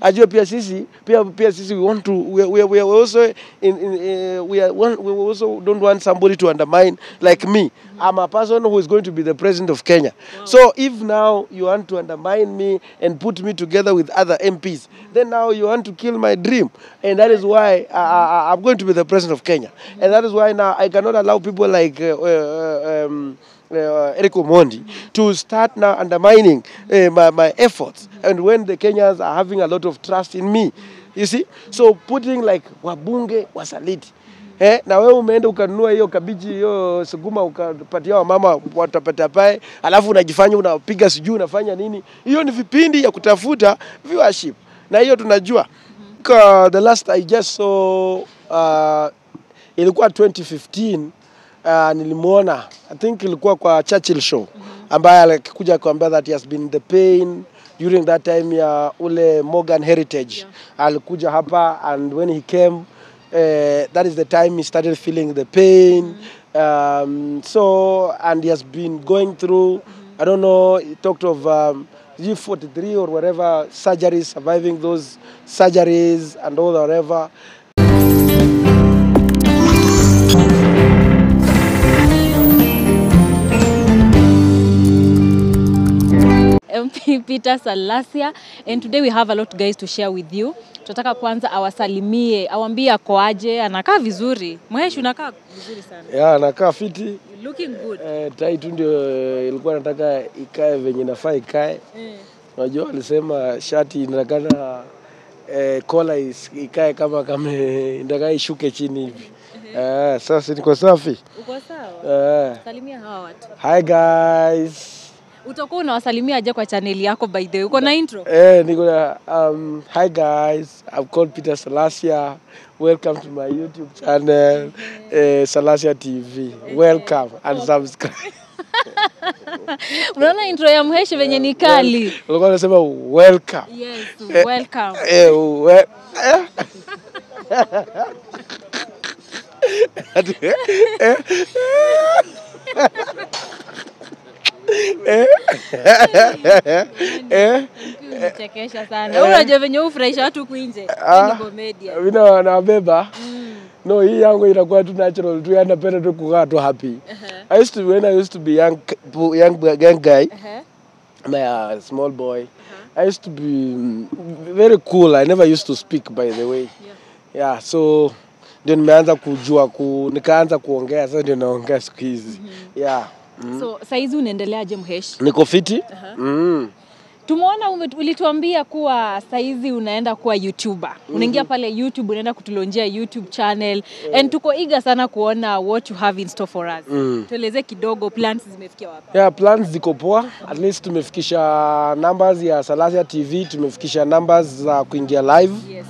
Ajue pia sisi we want to we are also we also don't want somebody to undermine like me. I'm a person who is going to be the president of Kenya. Wow. So if now you want to undermine me and put me together with other MPs, then now you want to kill my dream. And that is why I'm going to be the president of Kenya. And that is why now I cannot allow people like Eric Omondi to start now undermining my efforts. And when the Kenyans are having a lot of trust in me, you see, so putting like wabunge wasaliti. Na wewe umeenda ukanunua hiyo kabichi hiyo sukuma ukapatia wamama watapata pae, alafu unajifanya unapiga sijui unafanya nini. Hiyo ni vipindi ya kutafuta viewership. Na hiyo tunajua. The last I just saw ilikuwa 2015. Nilimuona, I think ilikuwa kwa Churchill show, ambaye alikuja kuambia that he has been in the pain during that time ya ule Morgan Heritage. Alikuja hapa, and when he came, that is the time he started feeling the pain. So, and he has been going through, I don't know, he talked of G43 or whatever surgeries, surviving those surgeries and all whatever. MP Peter Salasya, and today we have a lot guys to share with you. Tunataka kwanza awasalimie, awambie ako aje, anakaa vizuri. Mhesh unakaa vizuri sana. Yeah, anakaa fiti. Looking good. Tai tu ndio ilikuwa nataka ikae venye nafaa ikae. Unajua alisema shati inakana kola ikae kama inataka ishuke chini hivi. Sasa niko safi. Uko sawa? Salimia hawa watu. Hi guys. Utakuwa unawasalimia aje kwa channel yako by the way? Uko na intro? Niko na hi guys, I'm called Peter Salasya. Welcome to my YouTube channel, Salasya TV. Welcome and subscribe. Unaona intro ya Mhesh venye ni kali. Ulikuwa unasema welcome. Yes, welcome. Unachekesha sana. Unajua venye ufurahisha watu kuinje. Ni comedian. Mimi nawabeba. No, hii yangu inakuwa tu natural tu, napenda tu kukaa tu happy. When I used to be young guy, my small boy, I used to be very cool. I never used to speak, by the way. Yeah, so ndio nimeanza kujua nikaanza kuongea, sasa ndio naongea siku hizi. Yeah. So saizi unaendeleaje Mhesh? Niko fiti. Tumeona ulituambia kuwa saizi unaenda kuwa YouTuber. Unaingia pale YouTube, unaenda kutulonjea YouTube channel. And tuko eager sana kuona what you have in store for us. Tueleze kidogo plans zimefikia wapi? Yeah, plans ziko poa. At least tumefikisha numbers ya Salasya TV, tumefikisha numbers za kuingia live. Yes.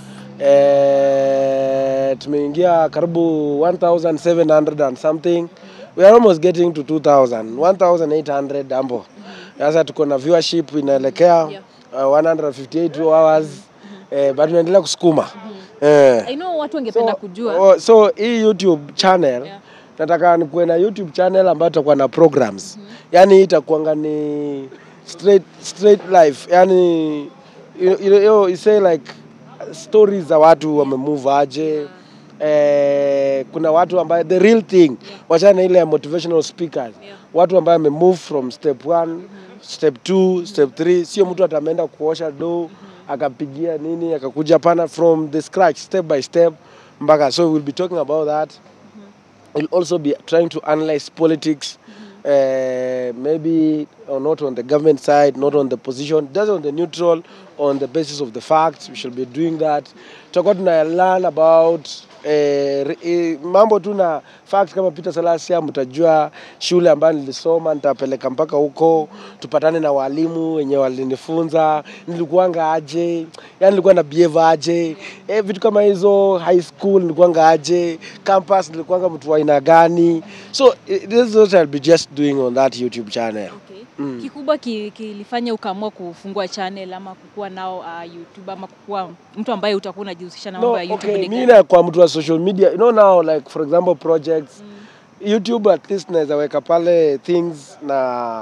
Tumeingia karibu 1700 and something. We are almost getting to 2000, 1800 ambo. Sasa tuko na viewership inaelekea 158 hours. But tunaendelea kusukuma. I know watu wangependa kujua. So hii YouTube channel, nataka nikuwe na YouTube channel ambayo tutakuwa na programs. Yani itakuanga ni straight life. Yani you say like stories za watu wamemove aje. Kuna watu ambaye the real thing, wachana ile motivational speakers. Watu ambaye move from step 1, step 2, step 3, sio mtu ataenda kuosha do akapigia nini akakuja pana from the scratch, step by step mpaka. So we'll be talking about that. We'll also be trying to analyze politics, maybe not on the government side, not on the position, just on the neutral, on the basis of the facts. We shall be doing that. Tutakuwa tuna learn about mambo tu na facts kama Peter Salasya, mtajua shule ambayo nilisoma, nitapeleka mpaka huko, tupatane na walimu wenye walinifunza, nilikuanga aje, yani nilikuwa na behave aje, vitu kama hizo, high school nilikuanga aje, campus nilikuanga mtu wa aina gani. So this is what I'll be just doing on that YouTube channel. Okay. Kikubwa kilifanya ukaamua kufungua channel ama kukua nao YouTube ama kukua mtu ambaye utakuwa unajihusisha na mambo ya YouTube? Okay, mimi na kwa mtu wa social media, you know now like for example projects, YouTube at least naweza weka pale things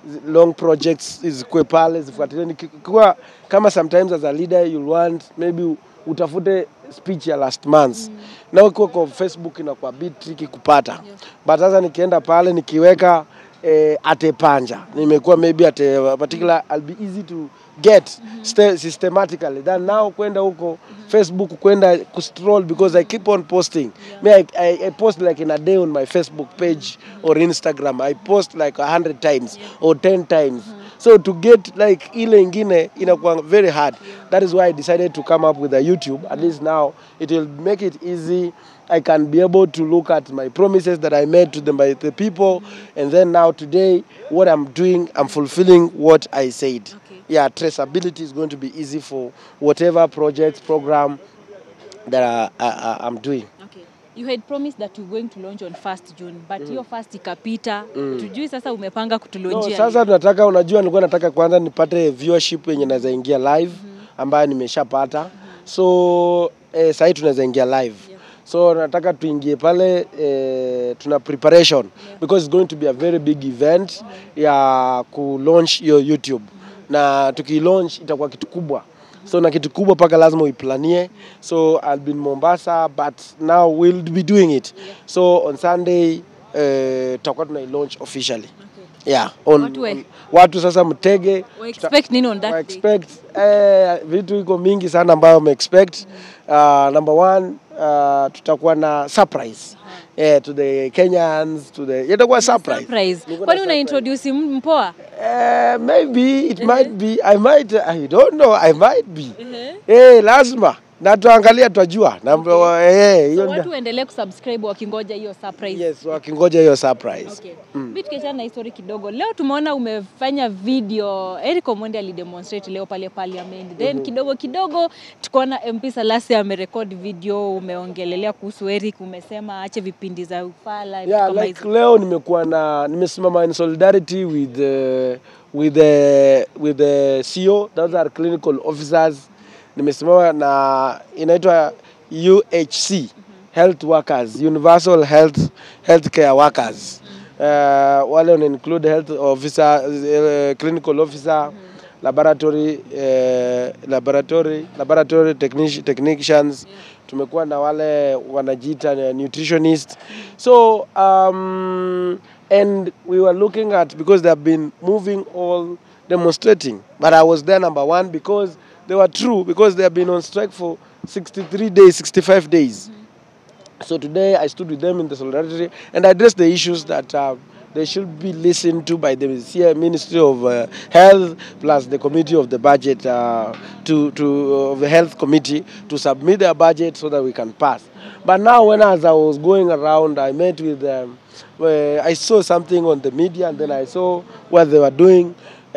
long projects zikuwe pale zifuatilie. Nikikuwa kama sometimes as a leader you want maybe utafute speech ya last month. Na ukiwa kwa Facebook inakuwa bit tricky kupata. But sasa nikienda pale nikiweka atepanja nimekuwa maybe at a particular I'll be easy to get systematically than now kwenda huko Facebook kwenda kustroll because I keep on posting. I post like in a day on my Facebook page or Instagram. I post like 100 times or 10 times. So to get like ile ingine inakuwa very hard. That is why I decided to come up with a YouTube. At least now it will make it easy. I can be able to look at my promises that I made to by the people, and then now today what I'm doing, I'm fulfilling what I said. Okay. Yeah, traceability is going to be easy for whatever project, program that I'm doing. Okay. You had promised that you're going to launch on 1st June, but your first ikapita. Tujui sasa umepanga kutulonjia. No, sasa tunataka, unajua nilikuwa nataka kwanza nipate viewership yenye naweza ingia live ambayo nimeshapata. So sasa tunaweza ingia live. So nataka tuingie pale tuna preparation because it's going to be a very big event ya ku launch your YouTube. Na tuki-launch itakuwa kitu kubwa. So na kitu kubwa paka lazima uiplanie. So I'll be in Mombasa but now we'll be doing it. So on Sunday tutakuwa tuna-launch officially. Yeah, watu sasa mtege. We expect nini on that day? Expect vitu iko mingi sana ambayo me expect. Number one, tutakuwa na surprise. To the Kenyans, to the itakuwa surprise. Kwani una introduce Mpoa? Maybe it might be. I don't know. I might be. Lazima. Na tuangalia tutajua. So watu endelee kusubscribe wakingoja hiyo surprise. Yes, wakingoja hiyo surprise. Okay. Bit kesha na story kidogo. Leo tumeona umefanya video. Eric Omondi alidemonstrate leo pale parliament. Then kidogo tukaona MP Salasi amerecord video, umeongelelea kuhusu Eric, umesema aache vipindi za ufala. Yeah, like leo nimesimama in solidarity with the CEO, those are clinical officers. Nimesimama na inaitwa UHC, health workers, universal healthcare workers. Wale wana include health officer, clinical officer, laboratory technicians. Tumekuwa na wale wanajiita nutritionist. So and we were looking at, because they have been moving all demonstrating, but I was there number one because they were true, because they have been on strike for 63 days, 65 days. So today I stood with them in the solidarity and I addressed the issues that they should be listened to by the Ministry of Health plus the committee of the budget to the health committee to submit their budget so that we can pass. But now as I was going around, I met with them. I saw something on the media and then I saw what they were doing.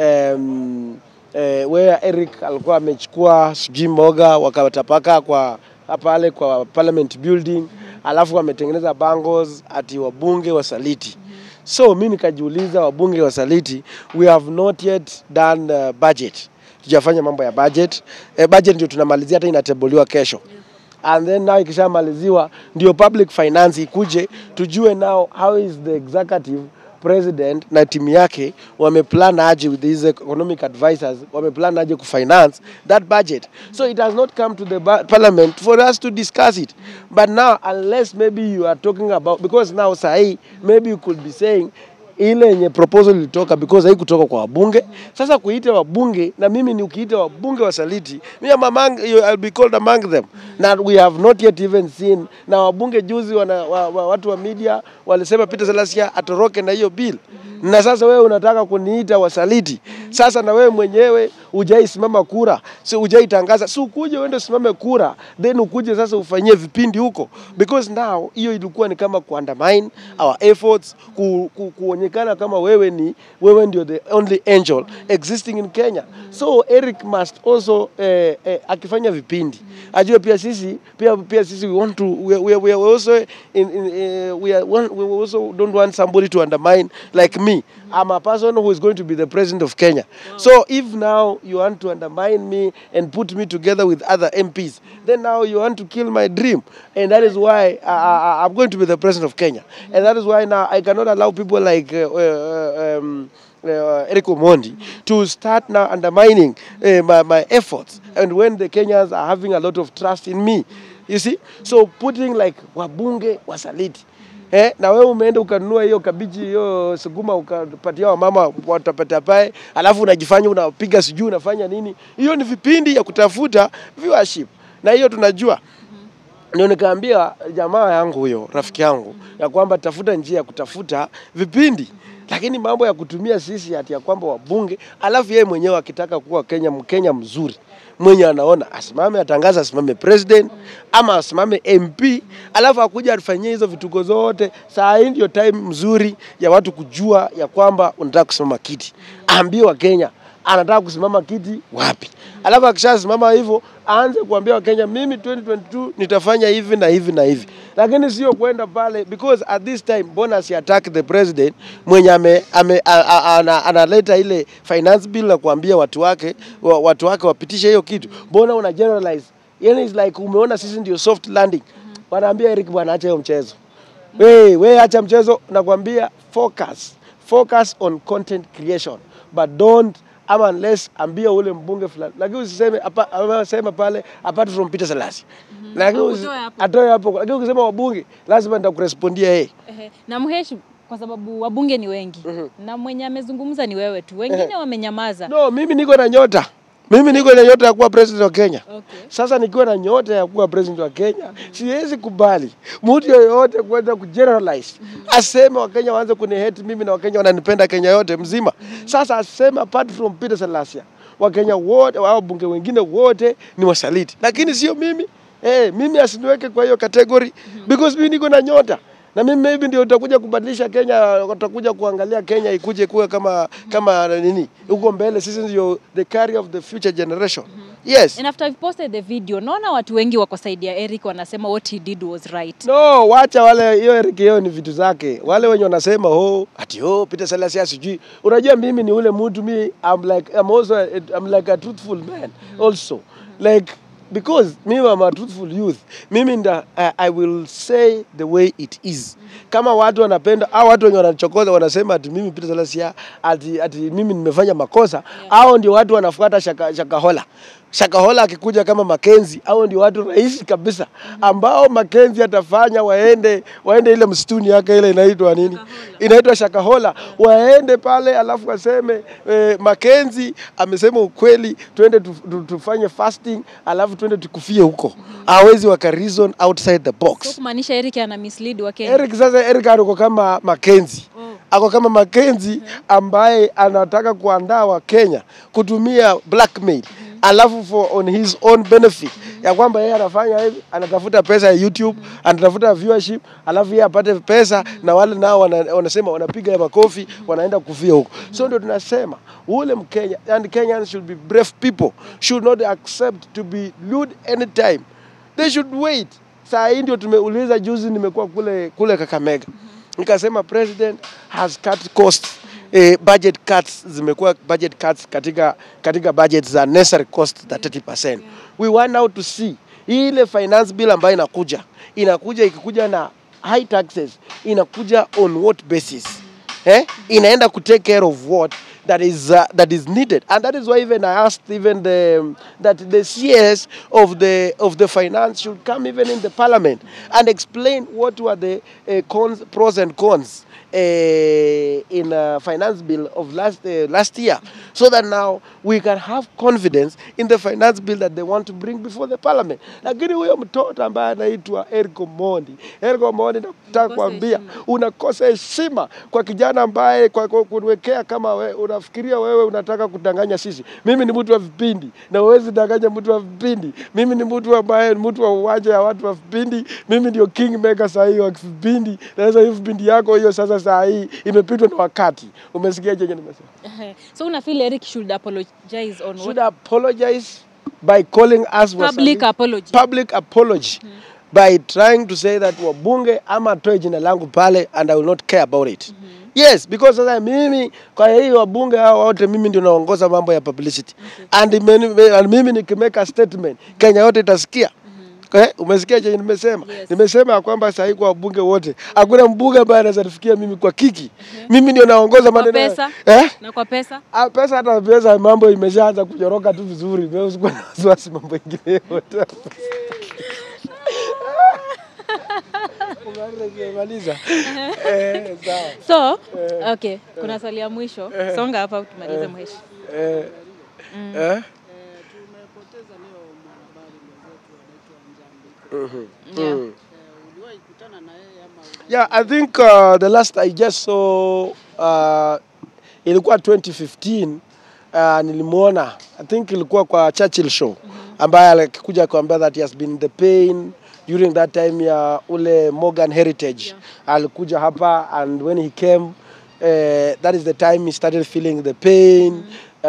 Where Eric alikuwa amechukua sijui mboga wakatapaka kwa pale kwa parliament building, alafu wametengeneza bangles ati wabunge wasaliti. So mimi nikajiuliza, wabunge wasaliti, we have not yet done budget. Tujafanya mambo ya budget. Budget ndio tunamalizia, hata inateboliwa kesho. And then now ikishamaliziwa ndio public finance ikuje, tujue now how is the executive president na timu yake wameplan aje with these economic advisors, wameplan aje kufinance that budget. So it has not come to the parliament for us to discuss it. But now, unless maybe you are talking about, because now sahi maybe you could be saying ile yenye proposal ilitoka because haikutoka kwa wabunge. Sasa kuita wabunge na mimi ni ukiita wabunge wasaliti, mimi I'll be called among them. Now we have not yet even seen. Na wabunge juzi watu wa media walisema Peter Salasia atoroke na hiyo bill. Na sasa wewe unataka kuniita wasaliti. Sasa na wewe mwenyewe hujaisimama kura, si hujaitangaza. Si ukuje uende usimame kura, then ukuje sasa ufanyie vipindi huko. Because now hiyo ilikuwa ni kama undermine our efforts, kuonekana kama wewe ndio the only angel existing in Kenya. So Eric must also akifanya vipindi ajue pia sisi we want to we also we also don't want somebody to undermine like me. I'm a person who is going to be the president of Kenya. Wow. So if now you want to undermine me and put me together with other MPs, then now you want to kill my dream. And that is why I'm going to be the president of Kenya. And that is why now I cannot allow people like Eric Omondi to start now undermining my efforts, and when the Kenyans are having a lot of trust in me, you see, so putting like wabunge wasaliti. Na wewe umeenda ukanunua hiyo kabichi hiyo sukuma ukapatia wamama watapata pae, alafu unajifanya unapiga sijui unafanya nini. Hiyo ni vipindi ya kutafuta viewership, na hiyo tunajua. Ndio nikaambia jamaa yangu huyo, rafiki yangu, ya kwamba tafuta njia ya kutafuta vipindi. Lakini mambo ya kutumia sisi ati ya kwamba wabunge, alafu yeye mwenyewe akitaka kuwa Mkenya mzuri, mwenye anaona asimame atangaza asimame president ama asimame MP, alafu akuja afanyie hizo vituko zote. Saa hii ndio time mzuri ya watu kujua ya kwamba unataka kusimama kiti. Aambie wa Kenya anataka kusimama kiti wapi. Alafu akishasimama hivyo aanze kuambia wa Kenya, mimi 2022 nitafanya hivi na hivi na hivi. Lakini sio kwenda pale, because at this time bona si attack the president mwenye analeta ile finance bill na kuambia watu wake wapitishe hiyo kitu. Bona una generalize. Yani is like umeona sisi ndio soft landing. Wanaambia Eric bwana acha hiyo mchezo. Wewe acha mchezo, nakwambia focus on content creation, but don't unless ambia ule mbunge fulani. Lakini usiseme sema pale apart from Peter Salasya. Lakini atoe hapo. Lakini ukisema wabunge lazima nitakurespondia yeye. Na mheshimu kwa sababu wabunge ni wengi. Na mwenye amezungumza ni wewe tu. Wengine wamenyamaza. No, mimi niko na nyota. Mimi niko na nyota ya kuwa president wa Kenya. Okay. Sasa nikiwa na nyota ya kuwa president wa Kenya, siwezi kubali mtu yoyote kwenda kugeneralize. Aseme Wakenya waanze kunihate mimi na Wakenya wananipenda Kenya yote mzima. Sasa aseme apart from Peter Salasya, Wakenya wote wao bunge wengine wote ni wasaliti. Lakini sio mimi. Mimi asiniweke kwa hiyo category because mimi niko na nyota. Na mimi maybe ndio utakuja kubadilisha Kenya, utakuja kuangalia Kenya ikuje kuwa kama nini. Huko mbele sisi ndio the carrier of the future generation. Yes. And after I've posted the video, naona watu wengi wako saidia Eric wanasema what he did was right. No, wacha wale hiyo Eric hiyo ni vitu zake. Wale wenye wanasema ati Peter Salasya sijui. Unajua mimi ni ule mtu I'm like a truthful man also. Like because I'm a truthful youth, I will say the way it is. Kama watu wanapenda au watu wenye wanachokoza wanasema ati mimi Peter Salasya ati mimi nimefanya makosa, hao ndio watu wanafuata Shakahola akikuja kama Mackenzie, hao ndio watu rahisi kabisa ambao Mackenzie atafanya waende ile msituni yake ile inaitwa nini? Inaitwa Shakahola. Waende pale alafu waseme Mackenzie amesema ukweli, twende tufanye fasting alafu twende tukufie huko. Hawezi waka reason outside the box. So kumaanisha Eric ana mislead wa Kenya. Eric ako kama Mackenzie. Ako kama Mackenzie ambaye anataka kuandaa wa Kenya kutumia blackmail. Alafu on his own benefit. Ya kwamba yeye anafanya hivi, anatafuta pesa ya YouTube, anatafuta viewership, alafu yeye apate pesa na wale nao wanasema wanapiga makofi, wanaenda kufia huko. So ndio tunasema ule Mkenya, and Kenyans should be brave people, should not accept to be lured anytime. They should wait. Saa hii ndio tumeuliza juzi, nimekuwa kule Kakamega. Nikasema president has cut costs. Budget cuts zimekuwa budget cuts katika budget za necessary cost za 30%. We want now to see ile finance bill ambayo ikikuja na high taxes, inakuja on what basis? Inaenda to take care of what that is needed, and that is why even I asked even that the CS of the finance should come even in the parliament and explain what were the pros and cons in a finance bill of last year, so that now we can have confidence in the finance bill that they want to bring before the parliament. Lakini huyo mtoto ambaye anaitwa Eric Omondi nataka kuambia unakosa heshima kwa kijana ambaye kwa kunwekea kama unafikiria wewe unataka kudanganya sisi. Mimi ni mtu wa vipindi na huwezi danganya mtu wa vipindi. Mimi ni mtu ambaye ni mtu wa uwanja ya watu wa vipindi. Mimi ndio king maker sahi wa vipindi. Na hizo vipindi yako hiyo sasa sahi imepitwa na wakati. Umesikia je nimesema? So una feel Eric should apologize on should apologize by calling us public apology. By trying to say that wabunge ama toe jina langu pale and I will not care about it. Yes, because sasa mimi kwa hiyo wabunge hao wote mimi ndio naongoza mambo ya publicity. And mimi nikimeka statement Kenya yote itasikia. Umesikia chenye nimesema? Yes. Nimesema kwamba sasa kwa wabunge wote hakuna mbunge ambaye anaweza nifikia mimi kwa kiki. Mimi ndio naongoza maneno. Kwa pesa? Na kwa pesa? Pesa, hata pesa mambo imeshaanza kujoroka tu vizuri. Mimi usikuwa na wasiwasi mambo mengine yote. Umaliza. Sawa. So, okay, kuna swali ya mwisho. Songa hapa tumalize Mhesh. Tumepoteza leo mwanahabari mwenzetu anaitwa Njambi. Uliwahi kukutana na yeye ama? Yeah, I think the last I just saw ilikuwa 2015. Nilimuona, I think ilikuwa kwa Churchill show, ambaye alikuja kuambia that he has been the pain during that time ya ule Morgan Heritage. Alikuja hapa, and when he came, that is the time he started feeling the pain.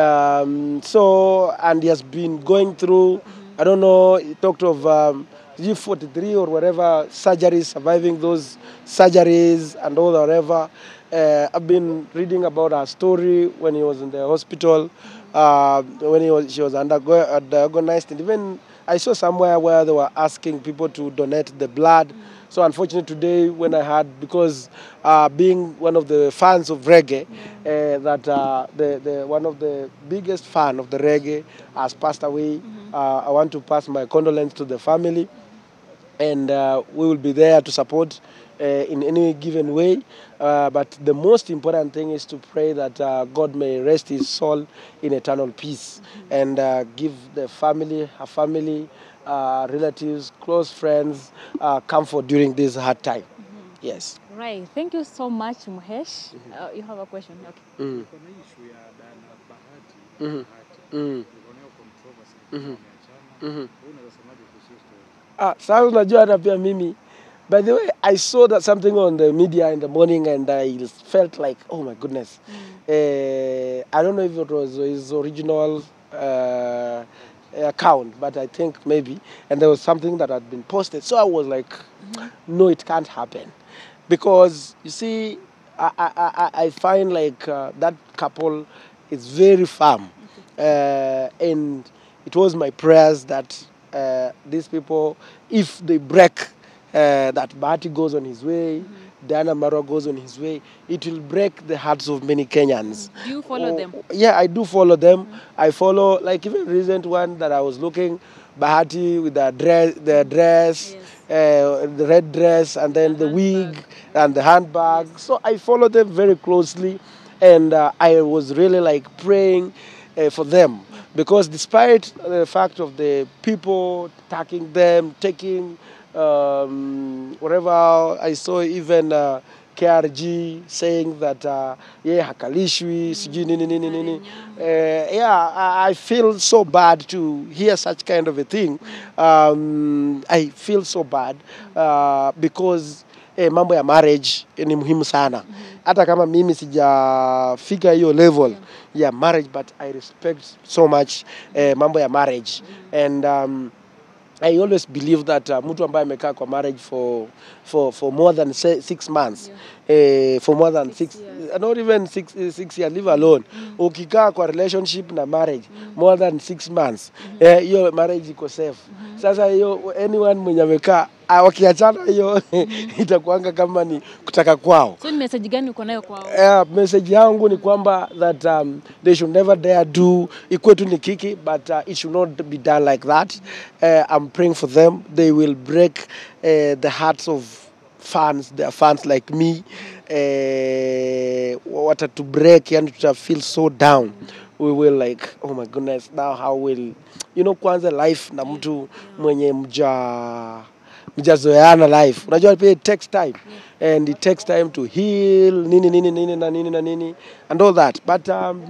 So, and he has been going through, I don't know, he talked of G43 or whatever surgeries, surviving those surgeries and all whatever. I've been reading about her story when he was in the hospital, when she was diagnosed, and even I saw somewhere where they were asking people to donate the blood. So unfortunately today, when I heard, because being one of the fans of reggae, that the one of the biggest fan of the reggae has passed away, I want to pass my condolences to the family, and we will be there to support in any given way. But the most important thing is to pray that God may rest his soul in eternal peace, and give the family, her family, relatives, close friends, comfort during this hard time. Yes. Right. Thank you so much, Mhesh. You have a question? Okay. Kuna issue ya Dana Bahati. Kuna controversy ya chama. Wewe unasemaje kuhusu? Sasa unajua hata pia mimi, by the way, I saw that something on the media in the morning, and I felt like, oh my goodness. I don't know if it was his original account, but I think maybe, and there was something that had been posted. So I was like, no, it can't happen. Because, you see, I find like that couple is very firm. And it was my prayers that these people, if they break, that Bahati goes on his way, Diana Marwa goes on his way, it will break the hearts of many Kenyans. Do you follow them? Yeah, I do follow them. I follow, like even recent one that I was looking, Bahati with the dress, the red dress, and then the wig and the handbag. So I follow them very closely, and I was really like praying for them, because despite the fact of the people attacking them, taking whatever, I saw even KRG saying that hakalishwi sijui nini. I feel so bad to hear such kind of a thing. I feel so bad because mambo ya marriage ni muhimu sana. Hata kama mimi sijafika hiyo level ya marriage, but I respect so much mambo ya marriage, and I always believe that mtu ambaye amekaa kwa marriage for more than 6 months, for more than 6, not even 6 years, leave alone. Ukikaa kwa relationship na marriage more than 6 months, hiyo marriage iko safe. Sasa hiyo anyone mwenye amekaa wakiachana, hiyo itakuanga kama ni kutaka kwao. So ni message gani uko nayo kwao? Message yangu ni kwamba that they should never dare do ikuwe tu ni kiki, but it should not be done like that. I'm praying for them. They will break the hearts of fans. They are fans like me. What to break and to feel so down. We will like, oh my goodness, now how will, kwanza life na mtu mwenye mjazoeana life. Unajua pia it takes time, and it takes time to heal nini and all that, but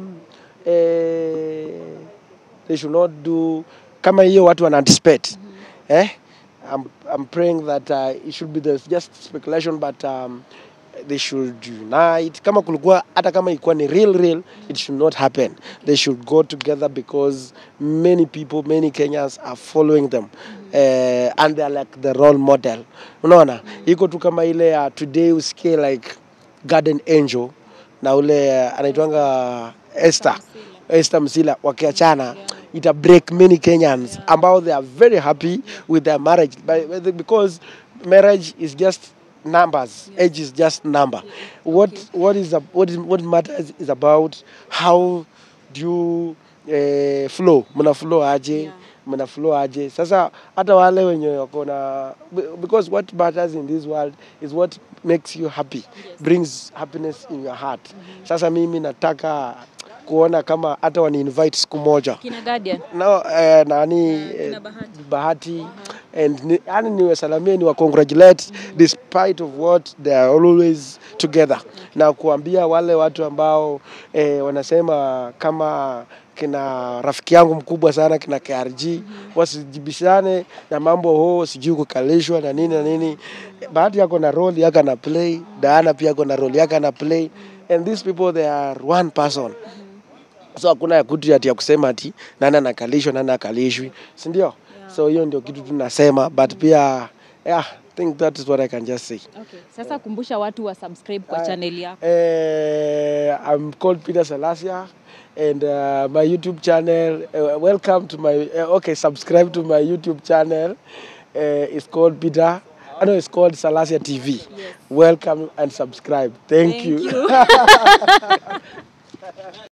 they should not do kama hiyo watu wana anticipate. I'm praying that it should be just speculation, but they should unite. Kama kulikuwa, hata kama ilikuwa ni real, it should not happen. They should go together, because many people, many Kenyans are following them, and they are like the role model. Unaona, iko tu kama ile today usikie like Garden Angel na ule anaitwanga Esther Msila wakiachana, ita break many Kenyans ambao they are very happy with their marriage because marriage is just numbers. Age is just number. What matters is about how do you flow. Mna flow aje, mna flow aje. Sasa hata wale wenye wako na, because what matters in this world is what makes you happy, brings happiness in your heart. Sasa mimi nataka kuona kama hata wani invite siku moja. Kina Guardian. No, nani Bahati and yani niwasalamie ni wa congratulate despite of what they are always together. Na kuambia wale watu ambao wanasema kama kina rafiki yangu mkubwa sana kina KRG wasijibishane na mambo sijui kukalishwa na nini. Bahati yako na role yake na play, Diana pia yako na role yake na play, and these people they are one person. So hakuna ya kutu ya kusema ati nani anakalishwa nani akalishwi, si ndio? So hiyo ndio kitu tunasema, but pia I think that is what I can just say. Okay. Sasa kumbusha watu wa subscribe kwa channel yako. I'm called Peter Salasia and my YouTube channel, welcome to my subscribe to my YouTube channel. It's called Peter. I know it's called Salasia TV. Yes. Welcome and subscribe. Thank you.